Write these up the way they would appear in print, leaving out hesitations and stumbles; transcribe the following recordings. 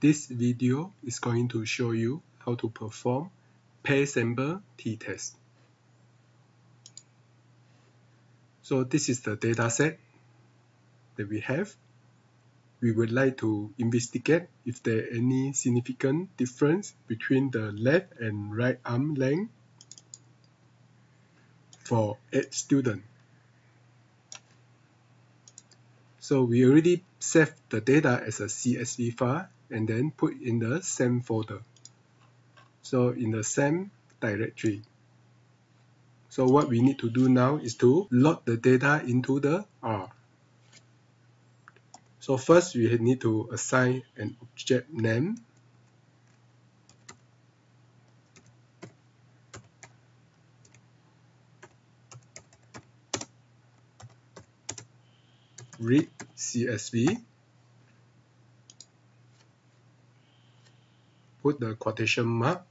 This video is going to show you how to perform pair-sample t-test. So this is the dataset that we have. We would like to investigate if there are any significant difference between the left and right arm length for 8 students. So we already saved the data as a CSV file and then put in the SAM folder. So in the SAM directory. So what we need to do now is to load the data into the R. So first we need to assign an object name. Read CSV. Put the quotation mark.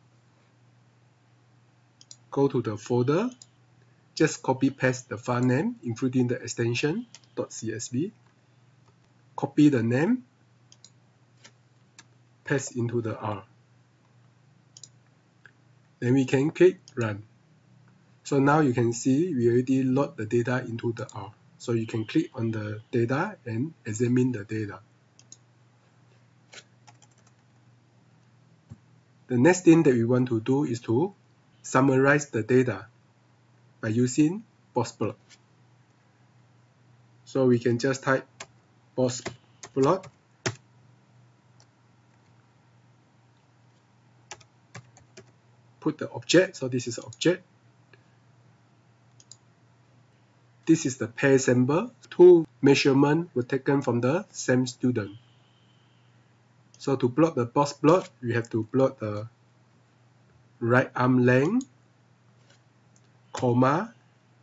Go to the folder. Just copy paste the file name, including the extension .csv. Copy the name. Paste into the R. Then we can click Run. So now you can see we already load the data into the R. So you can click on the data and examine the data. The next thing that we want to do is to summarize the data by using box plot. So we can just type box plot. Put the object. So this is the object. This is the pair sample. 2 measurements were taken from the same student. So to plot the box plot, we have to plot the right arm length, comma,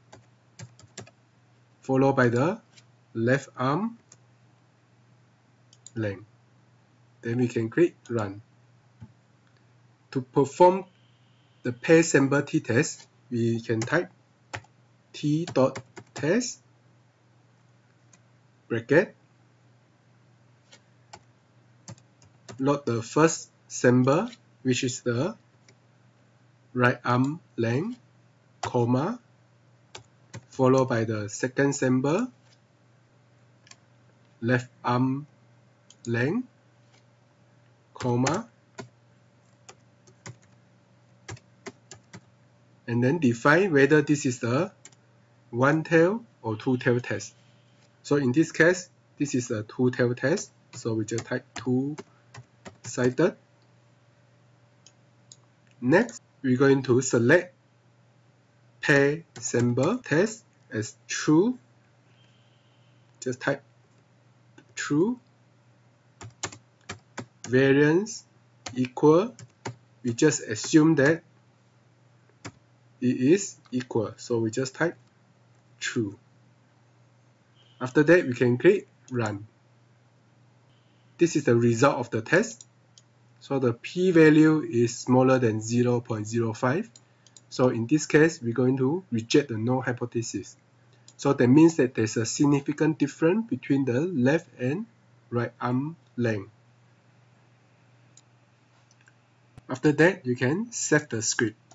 followed by the left arm length. Then we can click Run. To perform the pair sample t-test, we can type t.test bracket. Load the first sample, which is the right arm length, comma, followed by the second sample, left arm length, comma, and then define whether this is the one-tail or two-tail test. So in this case, this is a two-tail test. So we just type two-sided. Next, we're going to select pair sample test as true. Just type true. Variance equal. We just assume that it is equal. So we just type true. After that, we can click Run. This is the result of the test. So the p-value is smaller than 0.05. So in this case, we're going to reject the null hypothesis. So that means that there's a significant difference between the left and right arm length. After that, you can save the script.